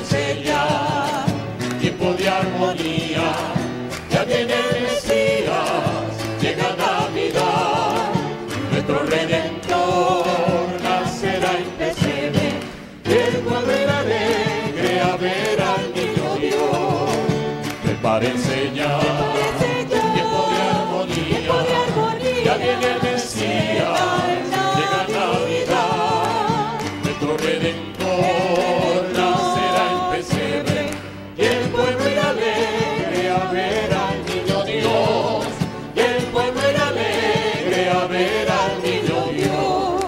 enseñar, tiempo de armonía, ya viene el Mesías, llega Navidad, nuestro Redentor nacerá en pesebre, el pueblo irá alegre a ver al niño Dios. Para enseñar, tiempo de armonía, ya viene el Mesías, llega Navidad, nuestro Redentor nacerá en pesebre, y el pueblo irá alegre a ver al niño Dios, y el pueblo irá alegre a ver al niño Dios.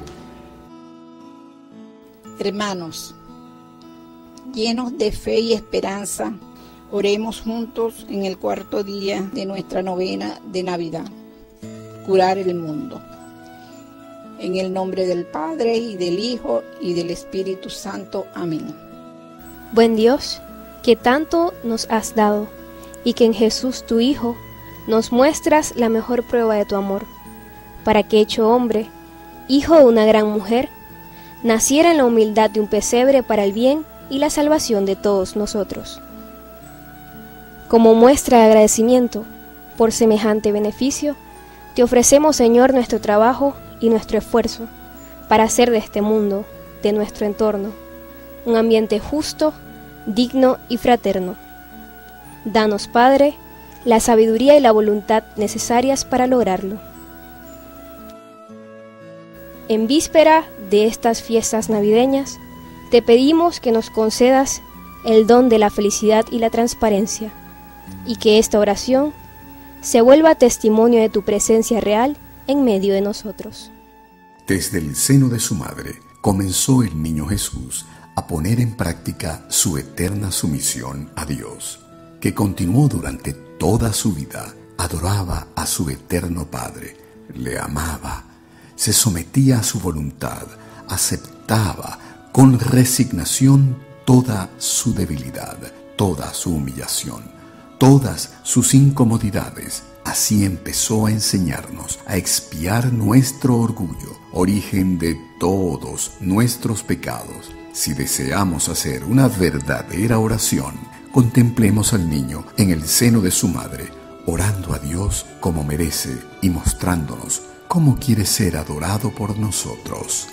Hermanos, llenos de fe y esperanza, oremos juntos en el cuarto día de nuestra novena de Navidad. Curar el mundo. En el nombre del Padre, y del Hijo, y del Espíritu Santo. Amén. Buen Dios, que tanto nos has dado, y que en Jesús tu Hijo nos muestras la mejor prueba de tu amor, para que hecho hombre, hijo de una gran mujer, naciera en la humildad de un pesebre para el bien y la salvación de todos nosotros. Como muestra de agradecimiento por semejante beneficio, te ofrecemos, Señor, nuestro trabajo y nuestro esfuerzo para hacer de este mundo, de nuestro entorno, un ambiente justo, digno y fraterno. Danos, Padre, la sabiduría y la voluntad necesarias para lograrlo. En víspera de estas fiestas navideñas, te pedimos que nos concedas el don de la felicidad y la transparencia, y que esta oración se vuelva testimonio de tu presencia real en medio de nosotros. Desde el seno de su madre comenzó el niño Jesús a poner en práctica su eterna sumisión a Dios, que continuó durante toda su vida. Adoraba a su eterno Padre, le amaba, se sometía a su voluntad, aceptaba con resignación toda su debilidad, toda su humillación, todas sus incomodidades. Así empezó a enseñarnos a expiar nuestro orgullo, origen de todos nuestros pecados. Si deseamos hacer una verdadera oración, contemplemos al niño en el seno de su madre, orando a Dios como merece y mostrándonos cómo quiere ser adorado por nosotros.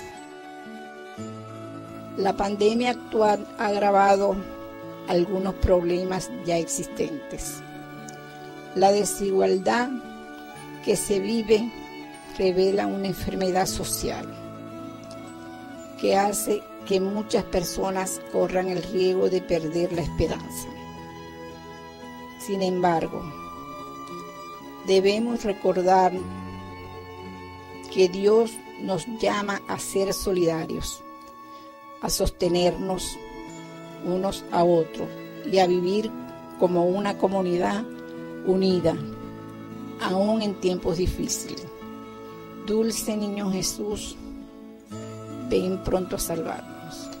La pandemia actual ha agravado algunos problemas ya existentes. La desigualdad que se vive revela una enfermedad social que hace que muchas personas corran el riesgo de perder la esperanza. Sin embargo, debemos recordar que Dios nos llama a ser solidarios, a sostenernos unos a otros y a vivir como una comunidad unida, aún en tiempos difíciles. Dulce niño Jesús, ven pronto a salvarnos.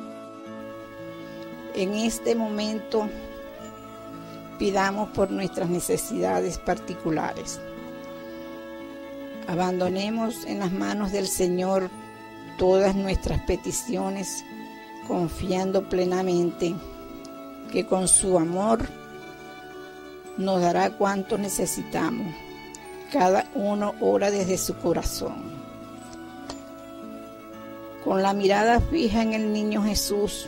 En este momento, pidamos por nuestras necesidades particulares. Abandonemos en las manos del Señor todas nuestras peticiones, confiando plenamente que con su amor nos dará cuanto necesitamos. Cada uno ora desde su corazón. Con la mirada fija en el niño Jesús,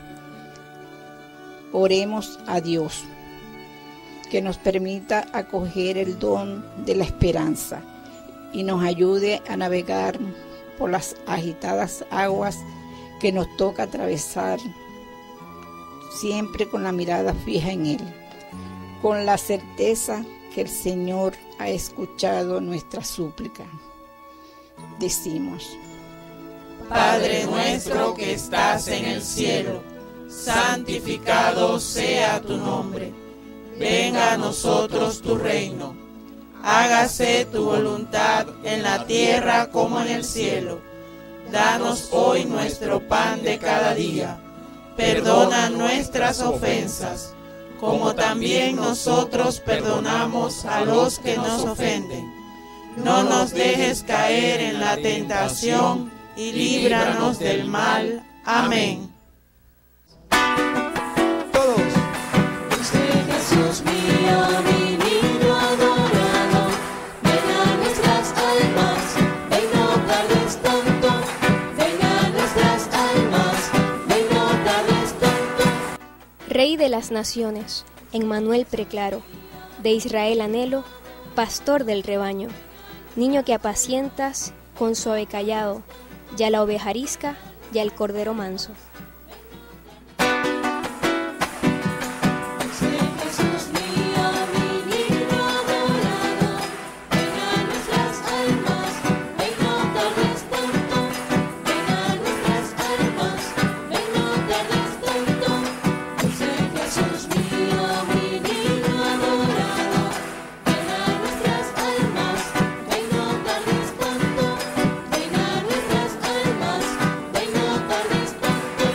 oremos a Dios, que nos permita acoger el don de la esperanza y nos ayude a navegar por las agitadas aguas que nos toca atravesar, siempre con la mirada fija en Él, con la certeza que el Señor ha escuchado nuestra súplica. Decimos: Padre nuestro que estás en el cielo, santificado sea tu nombre. Venga a nosotros tu reino. Hágase tu voluntad en la tierra como en el cielo. Danos hoy nuestro pan de cada día. Perdona nuestras ofensas, como también nosotros perdonamos a los que nos ofenden. No nos dejes caer en la tentación y líbranos del mal. Amén. Jesús mío, mi niño adorado, ven a nuestras almas, ven no tardes tanto, ven a nuestras almas, ven no tardes tanto. Rey de las naciones, Emmanuel preclaro, de Israel anhelo, pastor del rebaño, niño que apacientas con suave callado, ya la oveja arisca, ya el cordero manso. Jesús mío, mi niño adorado, ven a nuestras almas, ven no tardes tanto, ven a nuestras almas, ven no tardes tanto. Dulce Jesús mío, mi niño adorado, ven a nuestras almas, ven no tardes tanto, ven a nuestras almas, ven no tardes tanto.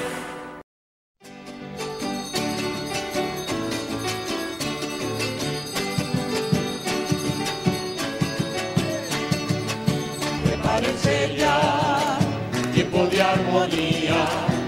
Prepárense ya, tiempo de armonía.